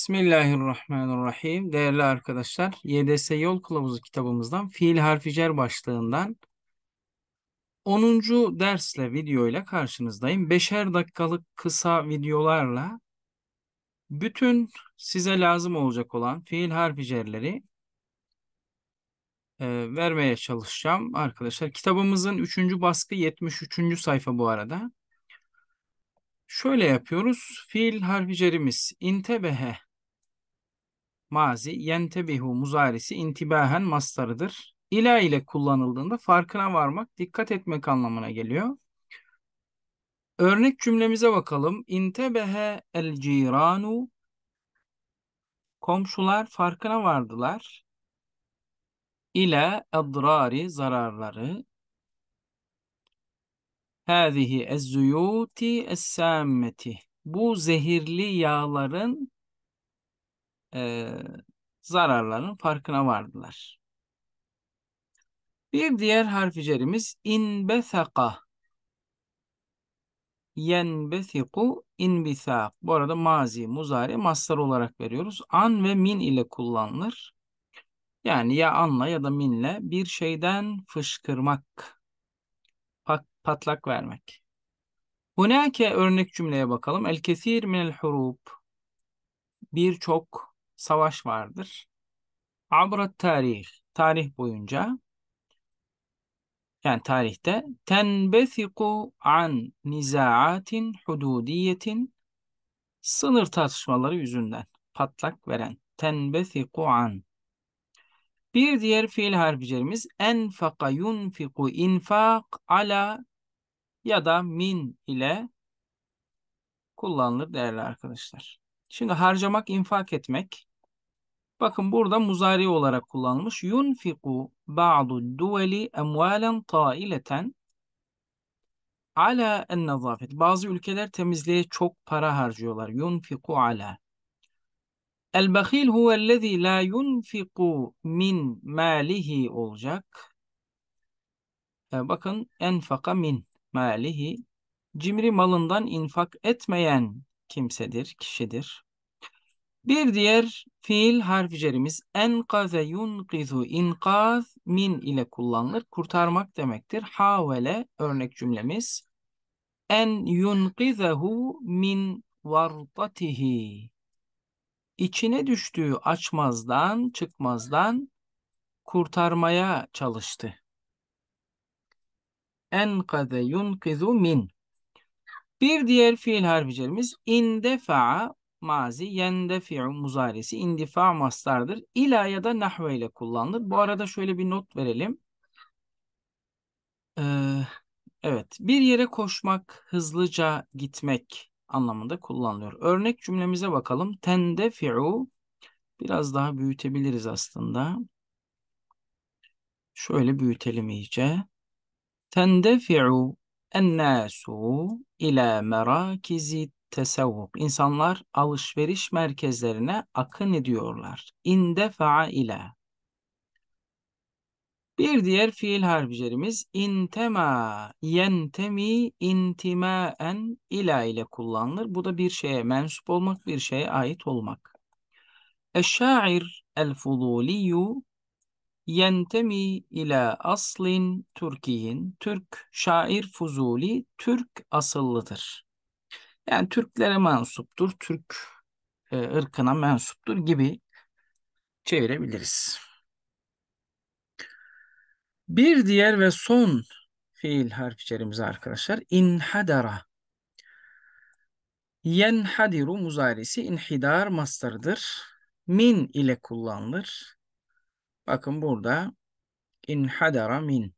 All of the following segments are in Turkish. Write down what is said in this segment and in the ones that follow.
Bismillahirrahmanirrahim. Değerli arkadaşlar, YDS Yol Kılavuzu kitabımızdan fiil harfi cer başlığından 10. dersle video ile karşınızdayım. 5'er dakikalık kısa videolarla bütün size lazım olacak olan fiil harfi cerleri vermeye çalışacağım arkadaşlar. Kitabımızın 3. baskı 73. sayfa bu arada. Şöyle yapıyoruz. Fiil harfi cerimiz intebehe mazi, yentebihu muzarisi, intibahen mastarıdır. İla ile kullanıldığında farkına varmak, dikkat etmek anlamına geliyor. Örnek cümlemize bakalım. İntebehe el ciranu, komşular farkına vardılar. İle edrari, zararları. Hâzihi ezzuyuti es-sâmmeti, bu zehirli yağların eee zararlarının farkına vardılar. Bir diğer harficerimiz inbesaka. Yenbesiku inbisak. Bu arada mazi, muzari, mastar olarak veriyoruz. An ve min ile kullanılır. Yani ya anla ya da minle bir şeyden fışkırmak, patlak vermek. Hunake örnek cümleye bakalım. El kesir minel hurub. Birçok savaş vardır. Abrat tarih. Tarih boyunca. Yani tarihte. Tenbesiku an nizaatin hududiyetin. Sınır tartışmaları yüzünden patlak veren. Tenbesiku an. Bir diğer fiil harficerimiz enfaka yunfiku infak ala ya da min ile kullanılır değerli arkadaşlar. Şimdi harcamak, infak etmek. Bakın burada muzari olarak kullanılmış. Yunfiku ba'du duveli emvalen taileten ala en nezafet. Bazı ülkeler temizliğe çok para harcıyorlar. Yunfiku ala. El-Bakhil huvellezî lâ yunfiku min mâlihi olacak. Bakın enfaka min mâlihi. Cimri malından infak etmeyen kimsedir, kişidir. Bir diğer fiil harficerimiz enkaze yunkizu inkaz min ile kullanılır. Kurtarmak demektir. Havele örnek cümlemiz. En yunkizehu min vartatihi. İçine düştüğü açmazdan, çıkmazdan kurtarmaya çalıştı. Enkade yunkizu min. Bir diğer fiil harficerimiz indefa'a mazi, yendefi'u muzarisi, indifa mastardır. İla ya da nahve ile kullanılır. Bu arada şöyle bir not verelim. Evet, bir yere koşmak, hızlıca gitmek anlamında kullanılıyor. Örnek cümlemize bakalım. Tendefi'u biraz daha büyütebiliriz aslında. Şöyle büyütelim iyice. Tendefi'u ennâsu ila merakizi tesavvuk. İnsanlar alışveriş merkezlerine akın ediyorlar. İndefa'a ila. Bir diğer fiil harficerimiz intema, yentemi, intimaen ila ile kullanılır. Bu da bir şeye mensup olmak, bir şeye ait olmak. Eşşair el-fuduliyyu yentemi ila aslin Türkiyin. Türk şair Fuzuli Türk asıllıdır. Yani Türklere mensuptur, Türk ırkına mensuptur gibi çevirebiliriz. Bir diğer ve son fiil harflerimiz arkadaşlar inhadara. Yenhadiru muzarisi inhidar mastarıdır. Min ile kullanılır. Bakın burada inhadara min.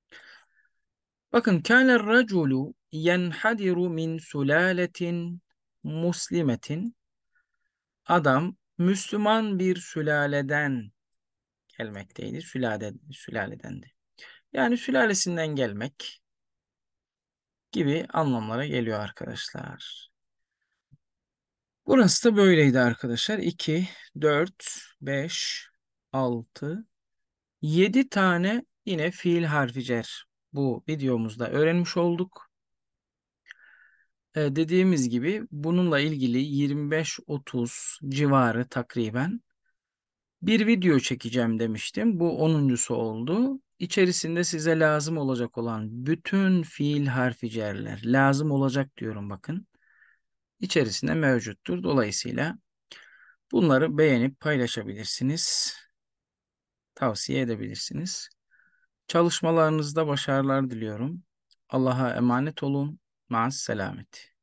Bakın kâner raculu yenhadiru min sülaletin muslimetin. Adam Müslüman bir sülaleden gelmekteydi. Sülaledendi. Yani sülalesinden gelmek gibi anlamlara geliyor arkadaşlar. Burası da böyleydi arkadaşlar. 2, 4, 5, 6, 7 tane yine fiil harfi cer bu videomuzda öğrenmiş olduk. Dediğimiz gibi bununla ilgili 25-30 civarı takriben bir video çekeceğim demiştim. Bu onuncusu oldu. İçerisinde size lazım olacak olan bütün fiil harfi cerler lazım olacak diyorum bakın. İçerisinde mevcuttur. Dolayısıyla bunları beğenip paylaşabilirsiniz. Tavsiye edebilirsiniz. Çalışmalarınızda başarılar diliyorum. Allah'a emanet olun. Maas selamet.